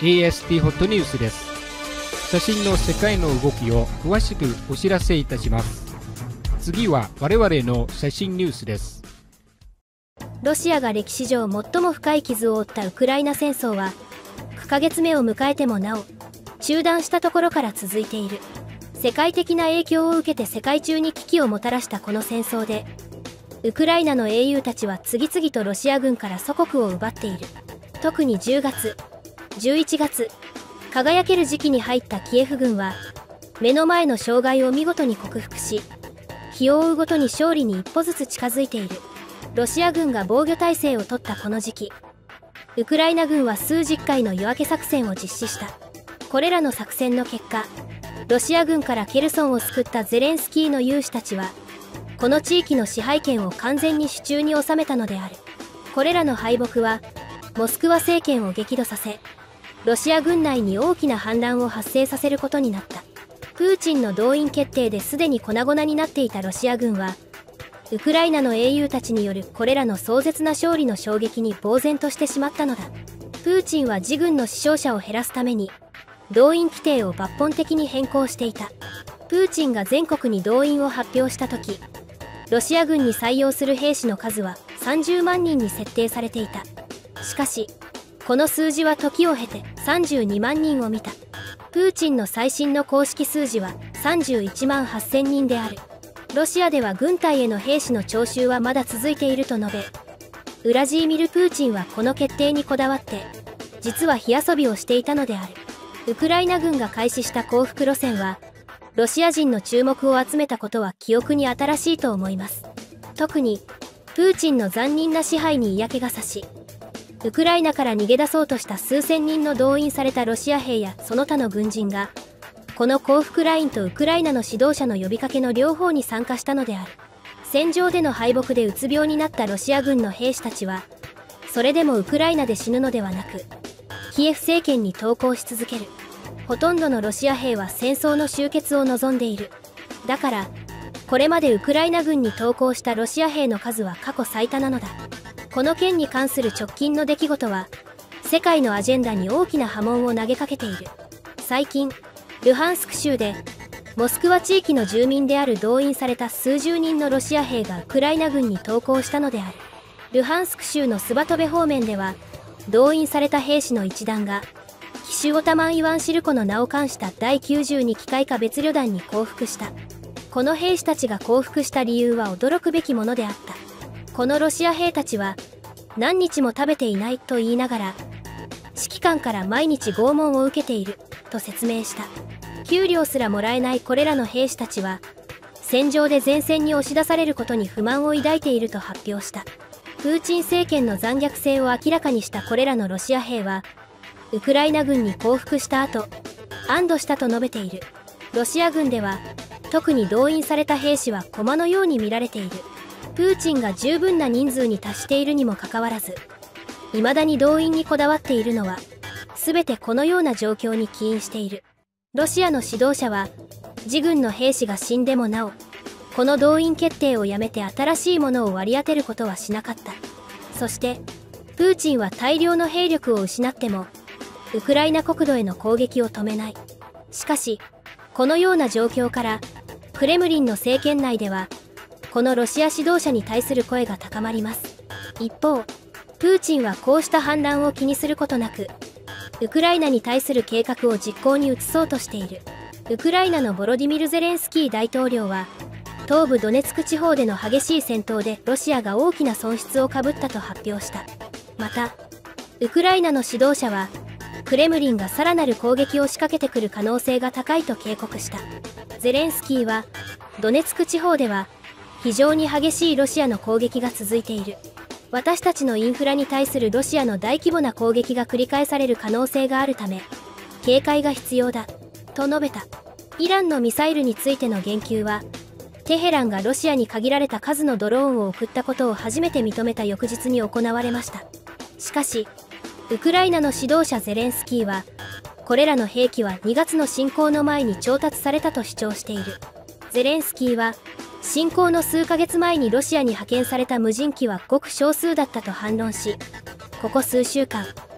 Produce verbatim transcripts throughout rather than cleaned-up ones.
エーエスティー ホットニュースです。写真の世界の動きを詳しくお知らせいたします。次は我々の写真ニュースです。 ロシアが歴史上最も深い傷を負ったウクライナ戦争はきゅうかげつめを迎えてもなお中断したところから続いている。世界的な影響を受けて世界中に危機をもたらしたこの戦争で、ウクライナの英雄たちは次々とロシア軍から祖国を奪っている。特にじゅうがつ、じゅういちがつ、輝ける時期に入ったキエフ軍は目の前の障害を見事に克服し、日を追うごとに勝利に一歩ずつ近づいている。ロシア軍が防御態勢を取ったこの時期、ウクライナ軍は数十回の夜明け作戦を実施した。これらの作戦の結果、ロシア軍からケルソンを救ったゼレンスキーの勇士たちはこの地域の支配権を完全に手中に収めたのである。これらの敗北はモスクワ政権を激怒させ、ロシア軍内に大きな反乱を発生させることになった。プーチンの動員決定ですでに粉々になっていたロシア軍は、ウクライナの英雄たちによるこれらの壮絶な勝利の衝撃に呆然としてしまったのだ。プーチンは自軍の死傷者を減らすために動員規定を抜本的に変更していた。プーチンが全国に動員を発表した時、ロシア軍に採用する兵士の数はさんじゅうまんにんに設定されていた。しかしこの数字は時を経てさんじゅうにまんにんを見た。プーチンの最新の公式数字はさんじゅういちまんはっせんにんである。ロシアでは軍隊への兵士の徴集はまだ続いていると述べ、ウラジーミル・プーチンはこの決定にこだわって実は火遊びをしていたのである。ウクライナ軍が開始した降伏路線はロシア人の注目を集めたことは記憶に新しいと思います。特にプーチンの残忍な支配に嫌気がさし、ウクライナから逃げ出そうとした数千人の動員されたロシア兵やその他の軍人がこの降伏ラインとウクライナの指導者の呼びかけの両方に参加したのである。戦場での敗北でうつ病になったロシア軍の兵士たちはそれでもウクライナで死ぬのではなくキエフ政権に投降し続ける。ほとんどのロシア兵は戦争の終結を望んでいる。だからこれまでウクライナ軍に投降したロシア兵の数は過去最多なのだ。この件に関する直近の出来事は世界のアジェンダに大きな波紋を投げかけている。最近ルハンスク州でモスクワ地域の住民である動員された数十人のロシア兵がウクライナ軍に投降したのである。ルハンスク州のスバトベ方面では動員された兵士の一団がキシュオタマン・イワンシルコの名を冠しただいきゅうじゅうに機械化別旅団に降伏した。この兵士たちが降伏した理由は驚くべきものであった。このロシア兵たちは何日も食べていないと言いながら指揮官から毎日拷問を受けていると説明した。給料すらもらえないこれらの兵士たちは戦場で前線に押し出されることに不満を抱いていると発表した。プーチン政権の残虐性を明らかにしたこれらのロシア兵はウクライナ軍に降伏した後安堵したと述べている。ロシア軍では特に動員された兵士は駒のように見られている。プーチンが十分な人数に達しているにもかかわらず未だに動員にこだわっているのは全てこのような状況に起因している。ロシアの指導者は自軍の兵士が死んでもなおこの動員決定をやめて新しいものを割り当てることはしなかった。そしてプーチンは大量の兵力を失ってもウクライナ国土への攻撃を止めない。しかしこのような状況からクレムリンの政権内ではこのロシア指導者に対する声が高まります。一方プーチンはこうした反乱を気にすることなくウクライナに対する計画を実行に移そうとしている。ウクライナのボロディミル・ゼレンスキー大統領は東部ドネツク地方での激しい戦闘でロシアが大きな損失をかぶったと発表した。またウクライナの指導者はクレムリンがさらなる攻撃を仕掛けてくる可能性が高いと警告した。ゼレンスキーはドネツク地方では非常に激しいロシアの攻撃が続いている。私たちのインフラに対するロシアの大規模な攻撃が繰り返される可能性があるため警戒が必要だと述べた。イランのミサイルについての言及はテヘランがロシアに限られた数のドローンを送ったことを初めて認めた翌日に行われました。しかしウクライナの指導者ゼレンスキーはこれらの兵器はにがつの侵攻の前に調達されたと主張している。ゼレンスキーは侵攻の数ヶ月前にロシアに派遣された無人機はごく少数だったと反論し、ここ数週間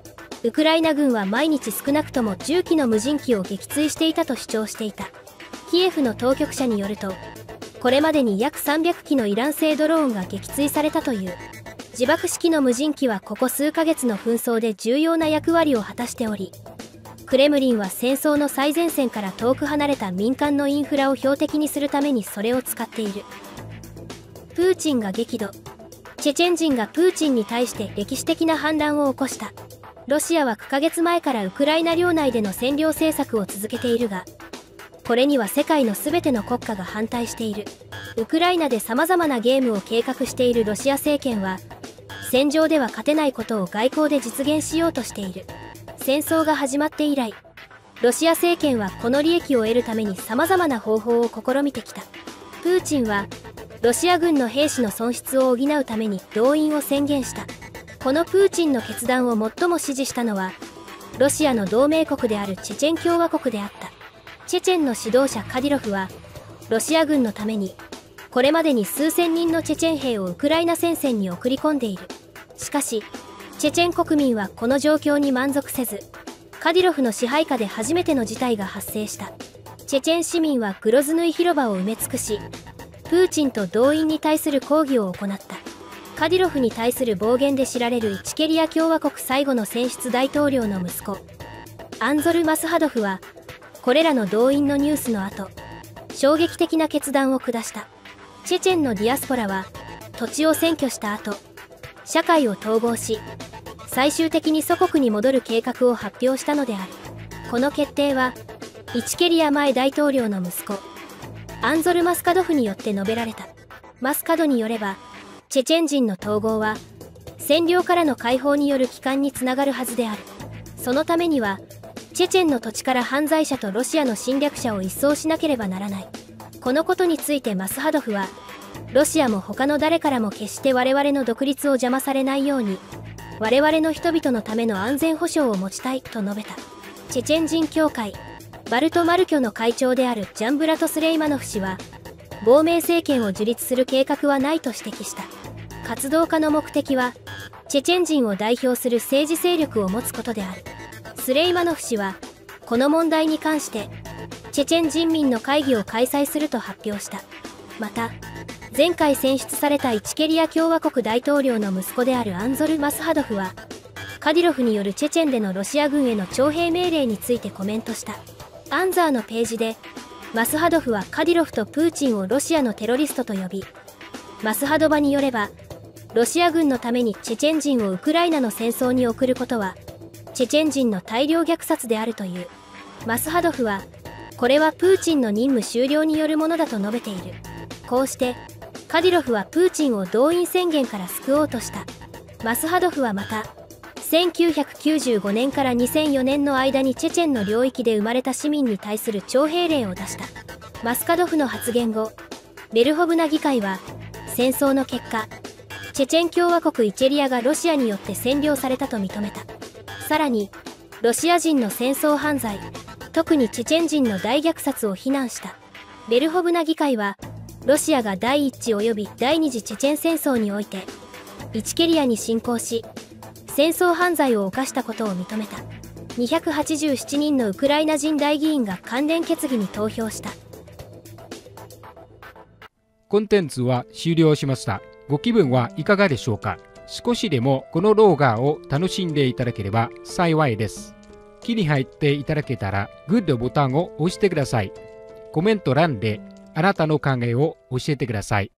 ウクライナ軍は毎日少なくともじゅっきの無人機を撃墜していたと主張していた。キエフの当局者によると、これまでに約さんびゃくきのイラン製ドローンが撃墜されたという。自爆式の無人機はここ数ヶ月の紛争で重要な役割を果たしており、クレムリンは戦争の最前線から遠く離れた民間のインフラを標的にするためにそれを使っている。プーチンが激怒。チェチェン人がプーチンに対して歴史的な反乱を起こした。ロシアは数ヶ月前からウクライナ領内での占領政策を続けているが、これには世界の全ての国家が反対している。ウクライナで様々なゲームを計画しているロシア政権は、戦場では勝てないことを外交で実現しようとしている。戦争が始まって以来、ロシア政権はこの利益を得るために様々な方法を試みてきた。プーチンは、ロシア軍の兵士の損失を補うために動員を宣言した。このプーチンの決断を最も支持したのは、ロシアの同盟国であるチェチェン共和国であった。チェチェンの指導者カディロフは、ロシア軍のために、これまでに数千人のチェチェン兵をウクライナ戦線に送り込んでいる。しかし、チェチェン国民はこの状況に満足せず、カディロフの支配下で初めての事態が発生した。チェチェン市民はグロズヌイ広場を埋め尽くし、プーチンと動員に対する抗議を行った。カディロフに対する暴言で知られるイチケリア共和国最後の選出大統領の息子、アンゾル・マスハドフは、これらの動員のニュースの後、衝撃的な決断を下した。チェチェンのディアスポラは、土地を占拠した後、社会を統合し、最終的に祖国に戻る計画を発表したのである。この決定は、イチケリア前大統領の息子、アンゾル・マスカドフによって述べられた。マスカドによれば、チェチェン人の統合は、占領からの解放による帰還につながるはずである。そのためには、チェチェンの土地から犯罪者とロシアの侵略者を一掃しなければならない。このことについてマスハドフは、ロシアも他の誰からも決して我々の独立を邪魔されないように、我々の人々のための安全保障を持ちたいと述べた。チェチェン人協会、バルトマルキョの会長であるジャンブラト・スレイマノフ氏は、亡命政権を樹立する計画はないと指摘した。活動家の目的は、チェチェン人を代表する政治勢力を持つことである。スレイマノフ氏は、この問題に関して、チェチェン人民の会議を開催すると発表した。また、前回選出されたイチケリア共和国大統領の息子であるアンゾル・マスハドフは、カディロフによるチェチェンでのロシア軍への徴兵命令についてコメントした。アンザーのページで、マスハドフはカディロフとプーチンをロシアのテロリストと呼び、マスハドバによれば、ロシア軍のためにチェチェン人をウクライナの戦争に送ることは、チェチェン人の大量虐殺であるという。マスハドフは、これはプーチンの任務終了によるものだと述べている。こうして、カディロフはプーチンを動員宣言から救おうとした。マスハドフはまた、せんきゅうひゃくきゅうじゅうごねんからにせんよねんの間にチェチェンの領域で生まれた市民に対する徴兵令を出した。マスカドフの発言後、ベルホブナ議会は、戦争の結果、チェチェン共和国イチェリアがロシアによって占領されたと認めた。さらに、ロシア人の戦争犯罪、特にチェチェン人の大虐殺を非難した。ベルホブナ議会は、ロシアが第一次及び第二次チェチェン戦争において、イチケリアに侵攻し、戦争犯罪を犯したことを認めた。にひゃくはちじゅうななにんのウクライナ人代議員が関連決議に投票した。 コンテンツは終了しました。ご気分はいかがでしょうか。少しでもこの動画を楽しんでいただければ幸いです。気に入っていただけたらグッドボタンを押してください。コメント欄であなたの考えを教えてください。